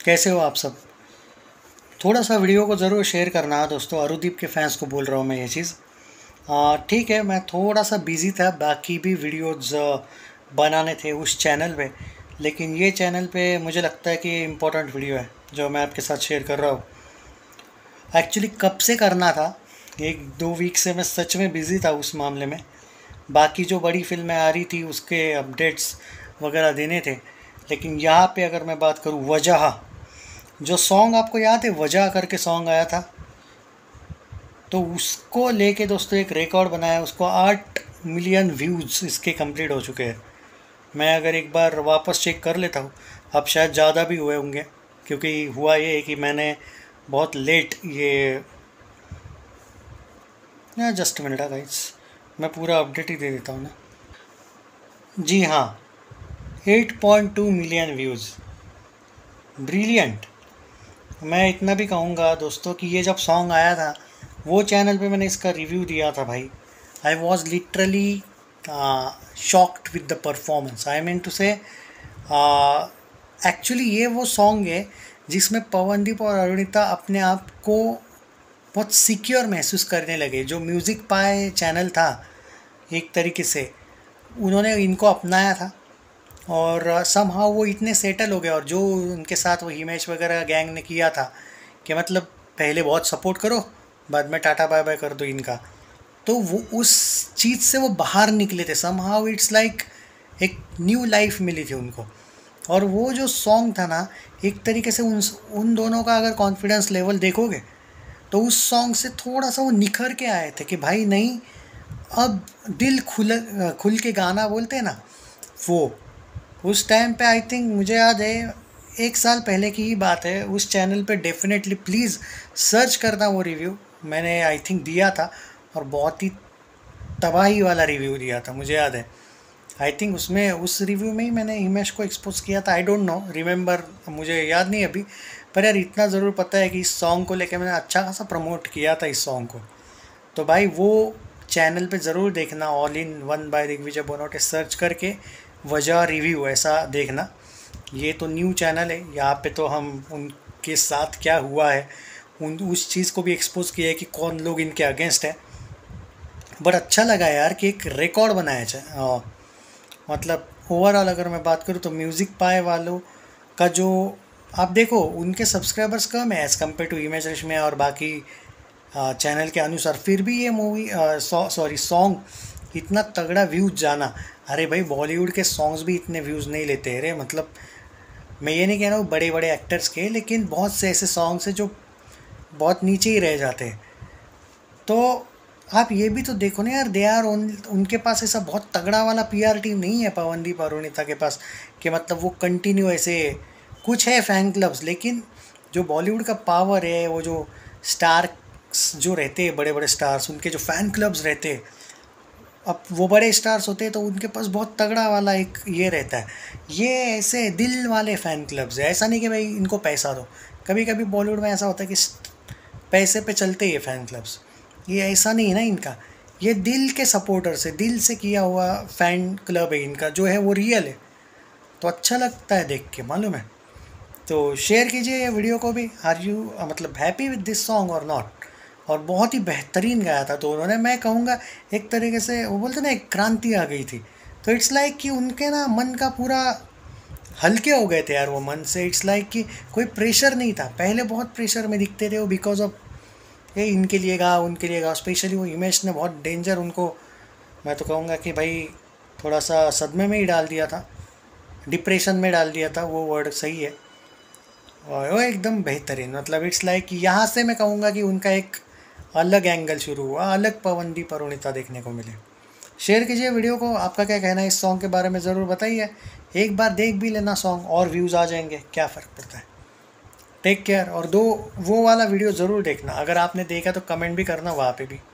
कैसे हो आप सब। थोड़ा सा वीडियो को ज़रूर शेयर करना है दोस्तों। अरुदीप के फैंस को बोल रहा हूँ मैं ये चीज़। ठीक है, मैं थोड़ा सा बिज़ी था, बाकी भी वीडियोज़ बनाने थे उस चैनल पे, लेकिन ये चैनल पे मुझे लगता है कि इम्पोर्टेंट वीडियो है जो मैं आपके साथ शेयर कर रहा हूँ। एक्चुअली कब से करना था, 1-2 वीक से मैं सच में बिज़ी था उस मामले में। बाकी जो बड़ी फिल्में आ रही थी उसके अपडेट्स वगैरह देने थे, लेकिन यहाँ पे अगर मैं बात करूँ वजह, जो सॉन्ग आपको याद है वजह करके सॉन्ग आया था, तो उसको लेके दोस्तों एक रिकॉर्ड बनाया। उसको 8 मिलियन व्यूज़ इसके कंप्लीट हो चुके हैं। मैं अगर एक बार वापस चेक कर लेता हूँ, अब शायद ज़्यादा भी हुए होंगे, क्योंकि हुआ ये है कि मैंने बहुत लेट ये ना, जस्ट मिनट गाइस, मैं पूरा अपडेट ही दे देता हूँ ना। जी हाँ, 8.2 मिलियन व्यूज़, ब्रिलियंट। मैं इतना भी कहूँगा दोस्तों कि ये जब सॉन्ग आया था वो चैनल पे मैंने इसका रिव्यू दिया था भाई। I was literally shocked with the performance. I mean to say actually ये वो सॉन्ग है जिसमें पवनदीप और अरुणिता अपने आप को बहुत सिक्योर महसूस करने लगे। जो म्यूज़िक पाए चैनल था, एक तरीके से उन्होंने इनको अपनाया था और समहाउ वो इतने सेटल हो गए। और जो उनके साथ वो हिमेश वगैरह गैंग ने किया था कि मतलब पहले बहुत सपोर्ट करो, बाद में टाटा बाय बाय कर दो इनका, तो वो उस चीज़ से वो बाहर निकले थे। समहाउ इट्स लाइक एक न्यू लाइफ मिली थी उनको। और वो जो सॉन्ग था ना, एक तरीके से उन दोनों का अगर कॉन्फिडेंस लेवल देखोगे तो उस सॉन्ग से थोड़ा सा वो निखर के आए थे कि भाई नहीं, अब दिल खुल के गाना बोलते हैं ना, वो उस टाइम पे आई थिंक मुझे याद है 1 साल पहले की ही बात है। उस चैनल पे डेफिनेटली प्लीज़ सर्च करना वो रिव्यू, मैंने आई थिंक दिया था और बहुत ही तबाही वाला रिव्यू दिया था मुझे याद है। आई थिंक उसमें उस रिव्यू में ही मैंने हिमेश को एक्सपोज किया था। आई डोंट नो, रिमेंबर, मुझे याद नहीं अभी, पर यार इतना ज़रूर पता है कि इस सॉन्ग को लेकर मैंने अच्छा खासा प्रमोट किया था इस सॉन्ग को। तो भाई वो चैनल पे ज़रूर देखना, all in one by Digvijay बोनोटे सर्च करके वजह रिव्यू ऐसा देखना। ये तो न्यू चैनल है, यहाँ पे तो हम उनके साथ क्या हुआ है उस चीज़ को भी एक्सपोज किया है कि कौन लोग इनके अगेंस्ट है। बट अच्छा लगा यार कि एक रिकॉर्ड बनाया जाए। मतलब ओवरऑल अगर मैं बात करूँ तो म्यूज़िक पाए वालों का जो, आप देखो उनके सब्सक्राइबर्स कम है as compared to Himesh Reshammiya और बाकी चैनल के अनुसार, फिर भी ये मूवी सॉन्ग इतना तगड़ा व्यूज़ जाना। अरे भाई बॉलीवुड के सॉन्ग्स भी इतने व्यूज़ नहीं लेते। अरे मतलब मैं ये नहीं कह रहा हूँ बड़े बड़े एक्टर्स के, लेकिन बहुत से ऐसे सॉन्ग्स हैं जो बहुत नीचे ही रह जाते हैं। तो आप ये भी तो देखो ना यार, दे आर उनके पास ऐसा बहुत तगड़ा वाला पीआर टीम नहीं है पवनदीप और अरुणिता के पास, कि मतलब वो कंटिन्यू ऐसे, कुछ है फैन क्लब्स, लेकिन जो बॉलीवुड का पावर है, वो जो स्टार्स जो रहते हैं, बड़े बड़े स्टार्स, उनके जो फ़ैन क्लब्स रहते हैं, अब वो बड़े स्टार्स होते हैं तो उनके पास बहुत तगड़ा वाला एक ये रहता है। ये ऐसे दिल वाले फ़ैन क्लब्स है, ऐसा नहीं कि भाई इनको पैसा दो। कभी कभी बॉलीवुड में ऐसा होता है कि पैसे पे चलते ही फ़ैन क्लब्स, ये ऐसा नहीं है ना इनका। ये दिल के सपोर्टर से, दिल से किया हुआ फ़ैन क्लब है इनका, जो है वो रियल है। तो अच्छा लगता है देख के, मालूम है। तो शेयर कीजिए ये वीडियो को भी। आर यू मतलब हैप्पी विद दिस सॉन्ग और नॉट। और बहुत ही बेहतरीन गाया था तो उन्होंने, मैं कहूँगा एक तरीके से वो बोलते ना एक क्रांति आ गई थी। तो इट्स लाइक कि उनके ना मन का पूरा हल्के हो गए थे यार वो मन से। इट्स लाइक कि कोई प्रेशर नहीं था। पहले बहुत प्रेशर में दिखते थे वो, बिकॉज ऑफ ये इनके लिए गा उनके लिए गा। स्पेशली वो हिमेश ने बहुत डेंजर उनको, मैं तो कहूँगा कि भाई थोड़ा सा सदमे में ही डाल दिया था, डिप्रेशन में डाल दिया था, वो वर्ड सही है। और वो एकदम बेहतरीन, मतलब इट्स लाइक यहाँ से मैं कहूँगा कि उनका एक अलग एंगल शुरू हुआ, अलग पवनदीप अरुणिता देखने को मिले। शेयर कीजिए वीडियो को, आपका क्या कहना है इस सॉन्ग के बारे में ज़रूर बताइए। एक बार देख भी लेना सॉन्ग, और व्यूज़ आ जाएंगे, क्या फ़र्क पड़ता है। Take care. और वो वाला वीडियो ज़रूर देखना, अगर आपने देखा तो कमेंट भी करना वहाँ पे भी।